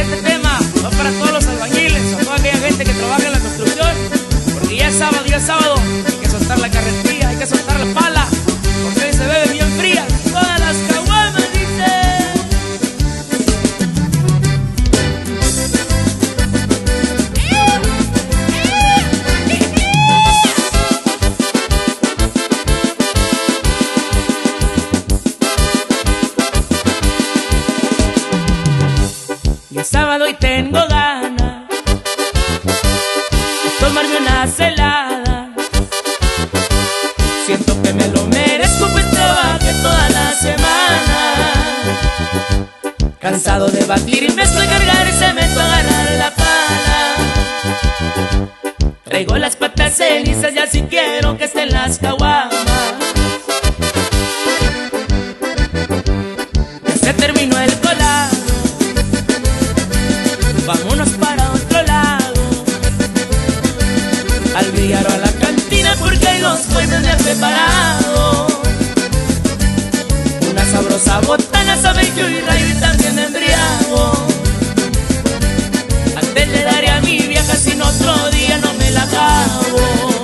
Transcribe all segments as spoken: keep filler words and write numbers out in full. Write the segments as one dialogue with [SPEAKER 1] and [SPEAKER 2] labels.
[SPEAKER 1] este tema va para todos los albañiles, a toda aquella gente que trabaja en la construcción, porque ya es sábado, ya es sábado, hay que soltar la carretilla, hay que soltar la pala, porque hoy se bebe bien fría todas las caguamas, dice. Y es sábado y tengo ganas de tomarme una celada. Siento que me lo merezco, pues trabajé toda la semana. Cansado de batir y mezclar, cargar y cemento, agarrar la pala. Traigo las patas cenizas y así quiero que estén las caguamas. Ya se terminó el colado, vámonos para otro lado, al billar o a la cantina, porque hay dos fuentes de preparado. Una sabrosa botana, sabe yo y rayo y también embriago. Antes le daré a mi vieja, sin otro día no me la acabo.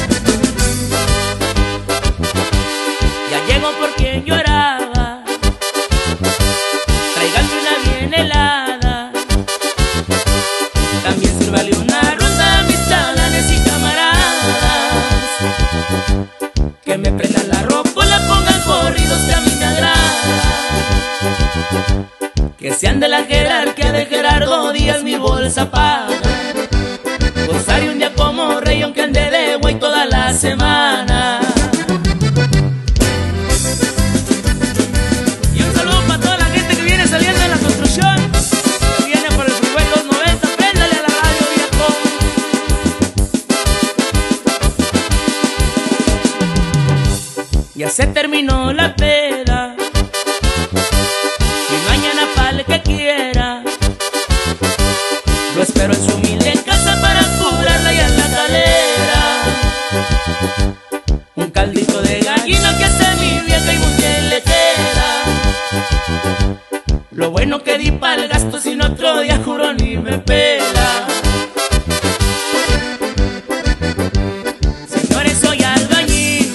[SPEAKER 1] Ya llego por quien lloraba, tráiganme una bien helada. También sírvale una ronda a mis chalanes y camaradas, que me prendan la ropa, la pongan corridos que a mí me agrada. Que sean de la jerarquía de Gerardo Díaz, mi bolsa paga. Gozaré un día como rey aunque ande de güey toda la semana. Y un saludo para toda la gente que viene saliendo de la construcción, que viene por el freeway dos noventa, préndale a la radio, viejo. Ya se terminó la peda y mañana pa'l que quiera. Lo espero en su humilde casa para curarla y en la calera. Un caldito de gallina que hace mi vieja y muy bien le queda. Lo bueno que di pa'l gasto, sin otro día juro ni me pela. Señores, soy albañil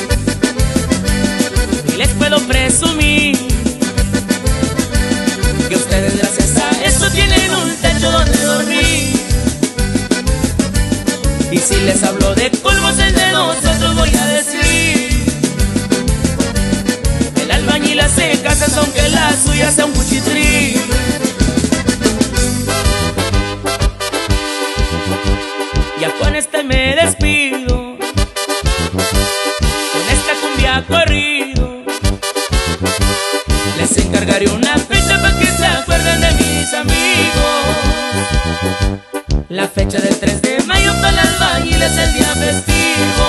[SPEAKER 1] y les puedo presumir que ustedes gracias a eso tienen un techo donde dormir. Y si les hablo de polvos el de nosotros voy a decir: el albañil hace casas aunque la suya sea un cuchitril. Ya con este me despido, con esta cumbia corrido. Les encargaré una fecha para que se acuerden de mis amigos. La fecha del tres de mayo para el albañil es el día festivo.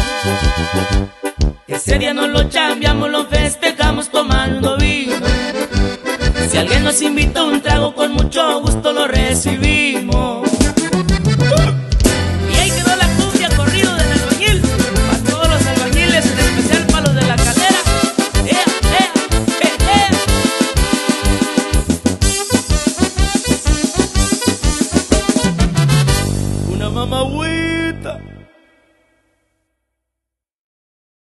[SPEAKER 1] Ese día no lo chambeamos, lo festejamos tomando vino. Si alguien nos invita a un trago, con mucho gusto lo recibimos.